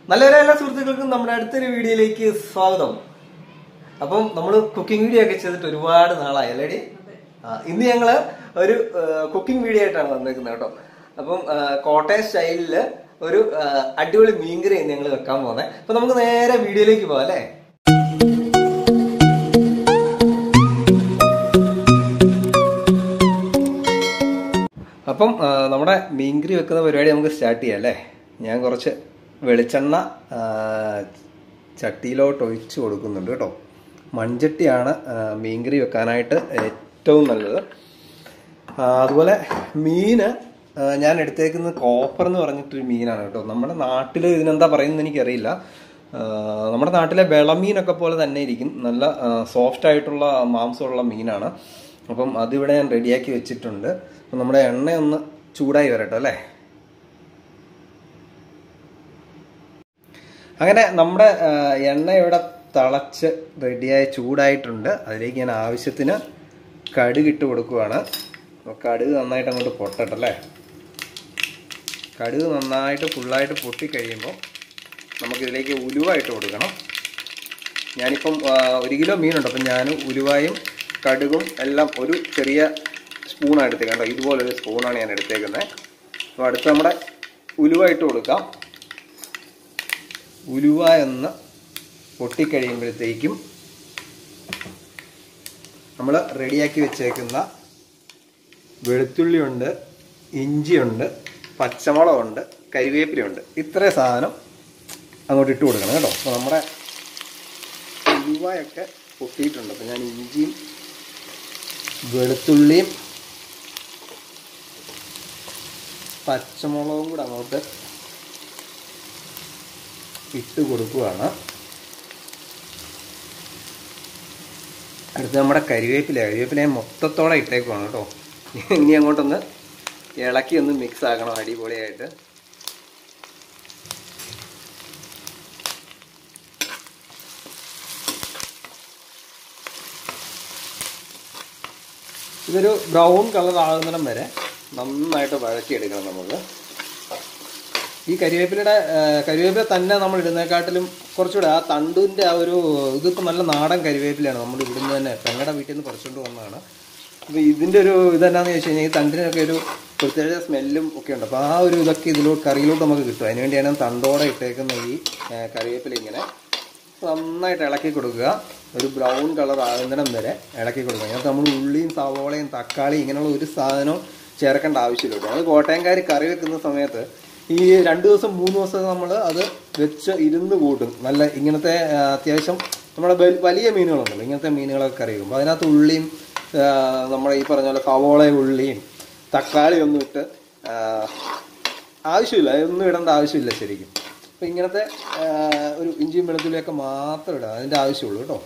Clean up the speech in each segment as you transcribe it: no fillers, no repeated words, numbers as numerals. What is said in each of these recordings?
നല്ലവരെ എല്ലാ സുഹൃത്തുക്കൾക്കും നമ്മുടെ അടുത്തൊരു വീഡിയോയിലേക്ക് സ്വാഗതം. അപ്പം നമ്മൾ കുക്കിംഗ് വീഡിയോ ഒക്കെ ചെയ്തിട്ട് ഒരുപാട് നാളായി അല്ലേടി. ഇന്ന് ഞങ്ങള് ഒരു കുക്കിംഗ് വീഡിയോ ആയിട്ടാണ് വന്നേക്കുന്നത് കേട്ടോ. അപ്പം കോട്ടയം സ്റ്റൈലില് ഒരു അടിപൊളി മീൻകറി ഞങ്ങൾ വെക്കാൻ പോകുന്നത്. അപ്പൊ നമുക്ക് നേരെ വീഡിയോയിലേക്ക് പോവാം അല്ലേ. അപ്പം നമ്മുടെ മീൻകറി വെക്കുന്ന പരിപാടി നമുക്ക് സ്റ്റാർട്ട് ചെയ്യാം അല്ലേ. ഞാൻ കുറച്ച് വെളിച്ചെണ്ണ ചട്ടിയിലോട്ട് ഒഴിച്ച് കൊടുക്കുന്നുണ്ട് കേട്ടോ. മൺചട്ടിയാണ് മീൻകറി വെക്കാനായിട്ട് ഏറ്റവും നല്ലത്. അതുപോലെ മീന് ഞാൻ എടുത്തേക്കുന്നത് കോപ്പർ എന്ന് പറഞ്ഞിട്ടൊരു മീനാണ് കേട്ടോ. നമ്മുടെ നാട്ടിൽ ഇതിനെന്താ പറയുന്നത് എനിക്കറിയില്ല. നമ്മുടെ നാട്ടിലെ വെളമീനൊക്കെ പോലെ തന്നെ ഇരിക്കും. നല്ല സോഫ്റ്റ് ആയിട്ടുള്ള മാംസമുള്ള മീനാണ്. അപ്പം അതിവിടെ ഞാൻ റെഡിയാക്കി വെച്ചിട്ടുണ്ട്. അപ്പം നമ്മുടെ എണ്ണ ഒന്ന് ചൂടായി വരട്ടെ അല്ലേ. അങ്ങനെ നമ്മുടെ എണ്ണ ഇവിടെ തിളച്ച് റെഡിയായി ചൂടായിട്ടുണ്ട്. അതിലേക്ക് ഞാൻ ആവശ്യത്തിന് കടുക് ഇട്ട് കൊടുക്കുകയാണ്. അപ്പോൾ കടുക് നന്നായിട്ട് അങ്ങോട്ട് പൊട്ടട്ടല്ലേ. കടുക് നന്നായിട്ട് ഫുള്ളായിട്ട് പൊട്ടിക്കഴിയുമ്പോൾ നമുക്കിതിലേക്ക് ഉലുവ ഇട്ട് കൊടുക്കണം. ഞാനിപ്പം 1 കിലോ മീനുണ്ട്. അപ്പം ഞാൻ ഉലുവയും കടുകും എല്ലാം ഒരു ചെറിയ സ്പൂണാണ് എടുത്തേക്കുന്നത് കേട്ടോ. ഇതുപോലൊരു സ്പൂണാണ് ഞാൻ എടുത്തേക്കുന്നത്. അപ്പോൾ അടുത്ത് നമ്മുടെ ഉലുവ ഇട്ട് കൊടുക്കാം. ഉലുവ എന്ന് പൊട്ടിക്കഴിയുമ്പോഴത്തേക്കും നമ്മൾ റെഡിയാക്കി വെച്ചേക്കുന്ന വെളുത്തുള്ളിയുണ്ട്, ഇഞ്ചിയുണ്ട്, പച്ചമുളകുണ്ട്, കരിവേപ്പിലയുണ്ട്. ഇത്രയും സാധനം അങ്ങോട്ട് ഇട്ട് കൊടുക്കണം കേട്ടോ. അപ്പോൾ നമ്മുടെ ഉലുവയൊക്കെ പൊട്ടിയിട്ടുണ്ട്. അപ്പോൾ ഞാൻ ഇഞ്ചിയും വെളുത്തുള്ളിയും പച്ചമുളകും കൂടെ അങ്ങോട്ട് ഇട്ട് കൊടുക്കുകയാണ്. അടുത്ത് നമ്മുടെ കരിവേപ്പില മൊത്തത്തോടെ ഇട്ടേക്കുവാണ് കേട്ടോ. ഇനി അങ്ങോട്ടൊന്ന് ഇളക്കി ഒന്ന് മിക്സ് ആക്കണം അടിപൊളിയായിട്ട്. ഇതൊരു ബ്രൗൺ കളർ ആകുന്നിടം വരെ നന്നായിട്ട് വഴറ്റിയെടുക്കണം നമുക്ക്. ഈ കരിവേപ്പില തന്നെ നമ്മൾ ഇടുന്നതിനെക്കാട്ടിലും കുറച്ചുകൂടെ ആ തണ്ടിൻ്റെ ആ ഒരു ഇതിപ്പോൾ നല്ല നാടൻ കരിവേപ്പിലയാണ് നമ്മൾ ഇവിടുന്ന് തന്നെ പെങ്ങളുടെ വീട്ടിൽ നിന്ന് പറിച്ചുകൊണ്ട് വന്നതാണ്. അപ്പോൾ ഇതിൻ്റെ ഒരു ഇതെന്നാന്ന് ചോദിച്ചു കഴിഞ്ഞാൽ ഈ തണ്ടിനൊക്കെ ഒരു പ്രത്യേക സ്മെല്ലും ഒക്കെ ഉണ്ട്. അപ്പോൾ ആ ഒരു ഇതൊക്കെ കറിയിലോട്ട് നമുക്ക് കിട്ടും. അതിനുവേണ്ടിയാണ് തണ്ടോടെ ഇട്ടേക്കുന്ന ഈ കരിവേപ്പില ഇങ്ങനെ നന്നായിട്ട് ഇളക്കി കൊടുക്കുക. ഒരു ബ്രൗൺ കളർ ആകുന്നിടം വരെ ഇളക്കി കൊടുക്കുക. അതിനകത്ത് നമ്മൾ ഉള്ളിയും സവോളയും തക്കാളി ഇങ്ങനെയുള്ള ഒരു സാധനവും ചേർക്കേണ്ട ആവശ്യമില്ല. അത് കോട്ടയംകാർ കറി വെക്കുന്ന സമയത്ത് ഈ 2 ദിവസം 3 ദിവസം നമ്മൾ അത് വെച്ച് ഇരുന്ന് കൂട്ടും. നല്ല ഇങ്ങനത്തെ അത്യാവശ്യം നമ്മുടെ വലിയ മീനുകളുണ്ടല്ലോ, ഇങ്ങനത്തെ മീനുകളൊക്കെ കറി വെക്കും. അപ്പോൾ അതിനകത്ത് ഉള്ളിയും നമ്മുടെ ഈ പറഞ്ഞ പോലെ സവോളയും ഉള്ളിയും തക്കാളി ഒന്നും ഇട്ട് ആവശ്യമില്ല, അതൊന്നും ഇടേണ്ട ആവശ്യമില്ല ശരിക്കും. അപ്പോൾ ഇങ്ങനത്തെ ഒരു ഇഞ്ചിയും വെളുത്തുള്ളിയൊക്കെ മാത്രം ഇടാം, അതിൻ്റെ ആവശ്യമുള്ളൂ കേട്ടോ.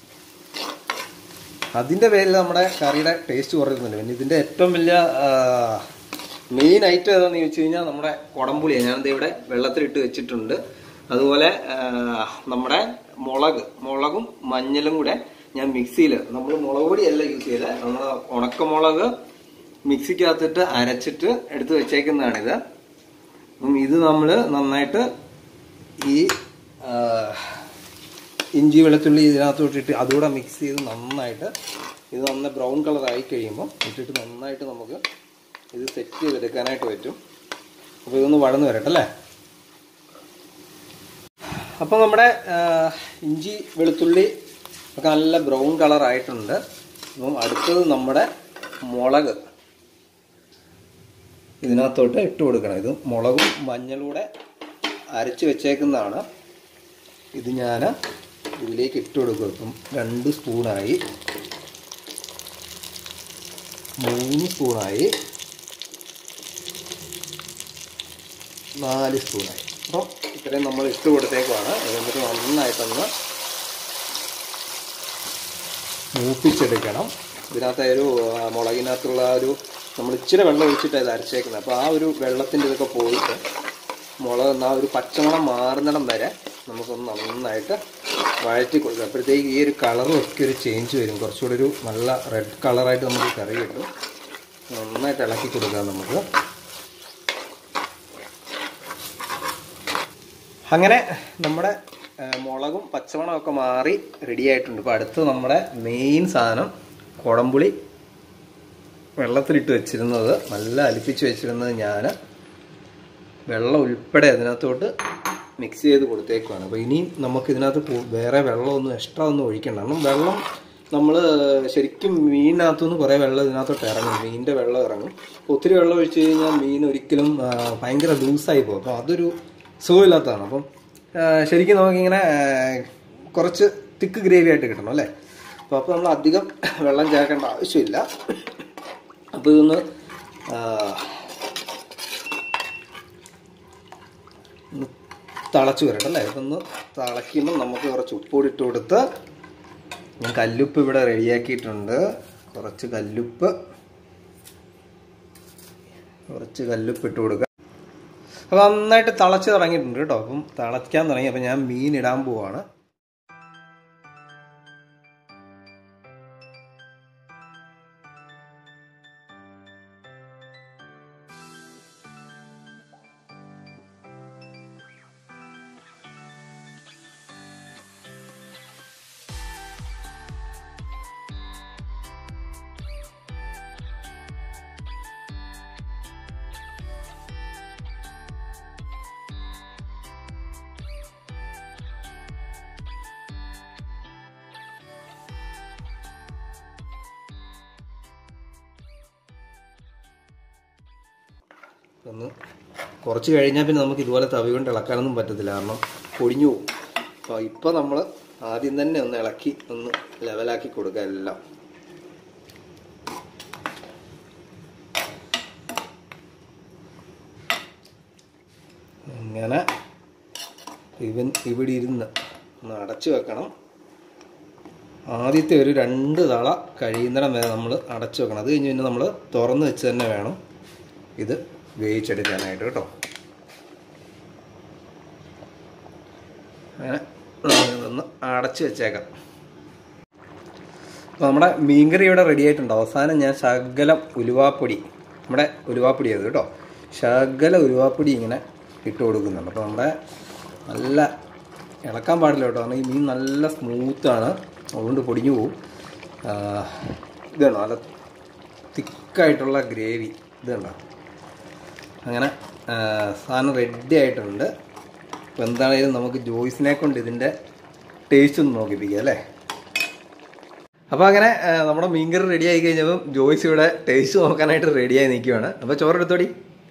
അതിൻ്റെ പേരിൽ നമ്മുടെ കറിയുടെ ടേസ്റ്റ് കുറയുന്നുണ്ട്. പിന്നെ ഇതിൻ്റെ ഏറ്റവും വലിയ മെയിൻ ഐറ്റം ഏതാണെന്ന് ചോദിച്ചു കഴിഞ്ഞാൽ നമ്മുടെ കുടംപുളിയാണ്. ഞാനത് ഇവിടെ വെള്ളത്തിലിട്ട് വെച്ചിട്ടുണ്ട്. അതുപോലെ നമ്മുടെ മുളകും മഞ്ഞളും കൂടെ ഞാൻ മിക്സിയിൽ, നമ്മൾ മുളക് പൊടിയല്ല യൂസ് ചെയ്തത്, നമ്മൾ ഉണക്കമുളക് മിക്സിക്കകത്തിട്ട് അരച്ചിട്ട് എടുത്ത് വെച്ചേക്കുന്നതാണിത്. അപ്പം ഇത് നമ്മൾ നന്നായിട്ട് ഈ ഇഞ്ചി വെളുത്തുള്ളി ഇതിനകത്തോട്ടിട്ട് അതുകൂടെ മിക്സ് ചെയ്ത് നന്നായിട്ട് ഇത് നന്നായി ബ്രൗൺ കളറായി കഴിയുമ്പോൾ ഇട്ടിട്ട് നന്നായിട്ട് നമുക്ക് ഇത് സെറ്റ് ചെയ്തെടുക്കാനായിട്ട് പറ്റും. അപ്പോൾ ഇതൊന്ന് വഴന്ന് വരട്ടെ അല്ലേ. അപ്പോൾ നമ്മുടെ ഇഞ്ചി വെളുത്തുള്ളി ഒക്കെ നല്ല ബ്രൗൺ കളറായിട്ടുണ്ട്. അപ്പം അടുത്തത് നമ്മുടെ മുളക് ഇതിനകത്തോട്ട് ഇട്ട് കൊടുക്കണം. ഇത് മുളകും മഞ്ഞളൂടെ അരച്ച് വെച്ചേക്കുന്നതാണ്. ഇത് ഞാൻ ഇതിലേക്ക് ഇട്ട് കൊടുക്കും. ഇപ്പം 2 സ്പൂണായി, 3 സ്പൂണായി, 4 സ്പൂണായി. അപ്പം ഇത്രയും നമ്മൾ ഇട്ട് കൊടുത്തേക്കുവാണ്. എന്നിട്ട് നന്നായിട്ടൊന്ന് മൂപ്പിച്ചെടുക്കണം. ഇതിനകത്ത് ഒരു മുളകിനകത്തുള്ള ഒരു നമ്മൾ ഇച്ചിരി വെള്ളം ഒഴിച്ചിട്ടാണ് ഇത് അരച്ചേക്കുന്നത്. അപ്പോൾ ആ ഒരു വെള്ളത്തിൻ്റെ ഇതൊക്കെ പോയിട്ട് മുളക് ആ ഒരു പച്ചമണം മാറുന്നിടം വരെ നമുക്കൊന്ന് നന്നായിട്ട് വഴറ്റി കൊടുക്കുക. അപ്പോഴത്തേക്ക് ഈ ഒരു കളറും ഒക്കെ ഒരു ചേഞ്ച് വരും. കുറച്ചുകൂടി ഒരു നല്ല റെഡ് കളറായിട്ട് നമുക്ക് കറി കിട്ടും. നന്നായിട്ട് ഇളക്കി കൊടുക്കാം നമുക്ക്. അങ്ങനെ നമ്മുടെ മുളകും പച്ചമണമൊക്കെ മാറി റെഡി ആയിട്ടുണ്ട്. ഇപ്പോൾ അടുത്ത് നമ്മുടെ മെയിൻ സാധനം കുടംപുളി വെള്ളത്തിലിട്ട് വെച്ചിരുന്നത്, നല്ല അലിപ്പിച്ച് വെച്ചിരുന്നത് ഞാൻ വെള്ളം ഉൾപ്പെടെ അതിനകത്തോട്ട് മിക്സ് ചെയ്ത് കൊടുത്തേക്കുവാണ്. അപ്പോൾ ഇനി നമുക്ക് ഇതിനകത്ത് വേറെ വെള്ളമൊന്നും എക്സ്ട്രാ ഒന്നും ഒഴിക്കണ്ട. കാരണം വെള്ളം നമ്മൾ ശരിക്കും മീനിനകത്തുനിന്ന് കുറേ വെള്ളം ഇതിനകത്തോട്ട് ഇറങ്ങും, മീനിൻ്റെ വെള്ളം ഇറങ്ങും. ഒത്തിരി വെള്ളം ഒഴിച്ച് കഴിഞ്ഞാൽ മീൻ ഒരിക്കലും ഭയങ്കര ലൂസായി പോകും. അപ്പോൾ അതൊരു സുഖമില്ലാത്തതാണ്. അപ്പം ശരിക്കും നമുക്കിങ്ങനെ കുറച്ച് തിക്ക് ഗ്രേവി ആയിട്ട് കിട്ടണം അല്ലേ. അപ്പോൾ നമ്മൾ അധികം വെള്ളം ചേർക്കേണ്ട ആവശ്യമില്ല. അപ്പോൾ ഇതൊന്ന് തിളച്ച് വരട്ടെ അല്ലേ. ഇതൊന്ന് തിളയ്ക്കുമ്പോൾ നമുക്ക് കുറച്ച് ഉപ്പുകൂടി ഇട്ട് കൊടുത്ത്, ഞാൻ കല്ലുപ്പ് ഇവിടെ റെഡിയാക്കിയിട്ടുണ്ട്. കുറച്ച് കല്ലുപ്പ് ഇട്ട് കൊടുക്കുക. അപ്പോൾ നന്നായിട്ട് തിളച്ച് തുടങ്ങിയിട്ടുണ്ട് കേട്ടോ. അപ്പം തിളയ്ക്കാൻ തുടങ്ങി. അപ്പം ഞാൻ മീൻ ഇടാൻ പോവാണ്. ഒന്ന് കുറച്ച് കഴിഞ്ഞാൽ പിന്നെ നമുക്ക് ഇതുപോലെ തവി കൊണ്ട് ഇളക്കാനൊന്നും പറ്റത്തില്ല, കാരണം പൊടിഞ്ഞു പോകും. അപ്പോൾ ഇപ്പോൾ നമ്മൾ ആദ്യം തന്നെ ഒന്ന് ഇളക്കി ഒന്ന് ലെവലാക്കി കൊടുക്കുക എല്ലാം. ഇങ്ങനെ ഇവിടെ ഇരുന്ന് ഒന്ന് അടച്ചു വെക്കണം. ആദ്യത്തെ ഒരു 2 തള കഴിയുന്നിടം വരെ നമ്മൾ അടച്ചു വെക്കണം. അത് കഴിഞ്ഞ് പിന്നെ നമ്മൾ തുറന്ന് വെച്ച് തന്നെ വേണം ഇത് വേവിച്ചെടുക്കാനായിട്ട് കേട്ടോ. അങ്ങനെ ഒന്ന് അടച്ച് വെച്ചേക്കാം. അപ്പോൾ നമ്മുടെ മീൻകറി ഇവിടെ റെഡി ആയിട്ടുണ്ട്. അവസാനം ഞാൻ ശകലം ഉലുവാപ്പൊടി, നമ്മുടെ ഉലുവാപ്പൊടി അത് കേട്ടോ, ശകല ഉലുവാപ്പൊടി ഇങ്ങനെ ഇട്ട് കൊടുക്കുന്നുണ്ട്. അപ്പോൾ നമ്മുടെ നല്ല ഇളക്കാൻ പാടില്ല കേട്ടോ, കാരണം ഈ മീൻ നല്ല സ്മൂത്താണ്, അതുകൊണ്ട് പൊടിഞ്ഞു പോവും. ഇതാണ് നല്ല തിക്കായിട്ടുള്ള ഗ്രേവി, ഇത് കണ്ടോ. അങ്ങനെ സാധനം റെഡി ആയിട്ടുണ്ട്. അപ്പോൾ എന്താണെങ്കിലും നമുക്ക് ജോയ്സിനെ കൊണ്ട് ഇതിൻ്റെ ടേസ്റ്റ് ഒന്ന് നോക്കിപ്പിക്കാം അല്ലേ. അപ്പോൾ അങ്ങനെ നമ്മുടെ മീൻകറി റെഡി ആയി കഴിഞ്ഞപ്പം ജോയ്സ് ഇവിടെ ടേസ്റ്റ് നോക്കാനായിട്ട് റെഡിയായി നിൽക്കുകയാണ്. അപ്പോൾ ചോറെടുത്തോടി.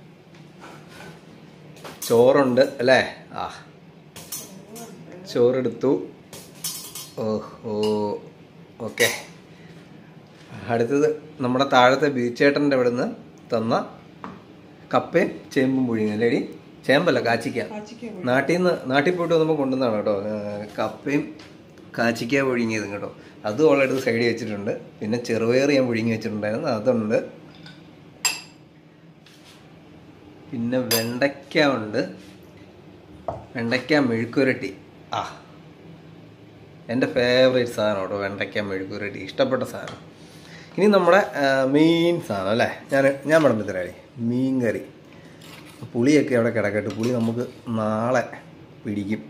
ചോറുണ്ട് അല്ലേ. ആ ചോറെടുത്തു. ഓഹോ ഓക്കെ. അടുത്തത് നമ്മുടെ താഴത്തെ ബീച്ചേട്ടൻ്റെ അവിടെ നിന്ന് തന്ന കപ്പയും ചേമ്പും പുഴുങ്ങിയല്ലേടി. ചേമ്പല്ല, കാച്ചിക്ക. നാട്ടിൽ പോയിട്ട് വന്നപ്പോൾ കൊണ്ടുവന്നതാണ് കേട്ടോ. കപ്പയും കാച്ചിക്ക പുഴുങ്ങിയതും കേട്ടോ. അതും ഓളെടുത്ത് സൈഡിൽ വെച്ചിട്ടുണ്ട്. പിന്നെ ചെറുപയർ ഞാൻ പുഴുങ്ങി വെച്ചിട്ടുണ്ടായിരുന്നു, അതുണ്ട്. പിന്നെ വെണ്ടയ്ക്ക ഉണ്ട്, വെണ്ടയ്ക്ക മെഴുക്കുരട്ടി. ആ എൻ്റെ ഫേവറേറ്റ് സാധനം കേട്ടോ, വെണ്ടയ്ക്ക മെഴുക്കുരട്ടി, ഇഷ്ടപ്പെട്ട സാധനം. ഇനി നമ്മുടെ മെയിൻ സാധനം അല്ലേ, ഞാൻ വിളമ്പിത്തരാടി മീൻ കറി. പുളിയൊക്കെ അവിടെ കിടക്കട്ടെ, പുളി നമുക്ക് നാളെ പിടിക്കും.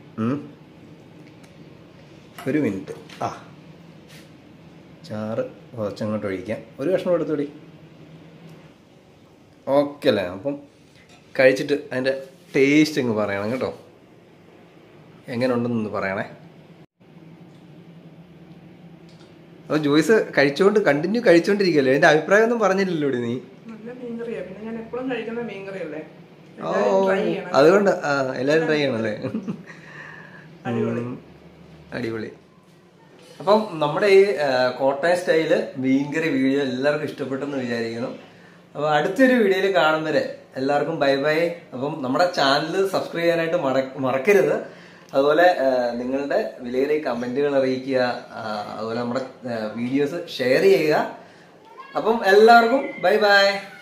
ഒരു മിനിറ്റ്. ആ ചാറ് കുറച്ചങ്ങോട്ട് ഒഴിക്കാം, ഒരു കഷ്ണം എടുത്തോടി. ഓക്കെ അല്ലേ. അപ്പം കഴിച്ചിട്ട് അതിൻ്റെ ടേസ്റ്റ് അങ്ങ് പറയണം കേട്ടോ, എങ്ങനെ ഉണ്ടെന്നൊന്ന് പറയണേ. അപ്പോൾ ജോയ്സ് കണ്ടിന്യൂ കഴിച്ചുകൊണ്ടിരിക്കുകയല്ലേ, എൻ്റെ അഭിപ്രായം ഒന്നും പറഞ്ഞില്ലല്ലോ നീ. ഓ അതുകൊണ്ട് എല്ലാവരും ട്രൈ ചെയ്യണല്ലേ. അടിപൊളി. അപ്പം നമ്മുടെ ഈ കോട്ടയം സ്റ്റൈല് മീൻകറി വീഡിയോ എല്ലാവർക്കും ഇഷ്ടപ്പെട്ടെന്ന് വിചാരിക്കുന്നു. അപ്പോൾ അടുത്തൊരു വീഡിയോയിൽ കാണും വരെ എല്ലാവർക്കും ബൈ ബൈ. അപ്പം നമ്മുടെ ചാനൽ സബ്സ്ക്രൈബ് ചെയ്യാനായിട്ട് മറക്കരുത്. അതുപോലെ നിങ്ങളുടെ വിലയേറിയ കമന്റുകൾ അറിയിക്കുക, അതുപോലെ നമ്മുടെ വീഡിയോസ് ഷെയർ ചെയ്യുക. അപ്പം എല്ലാവർക്കും ബൈ ബൈ.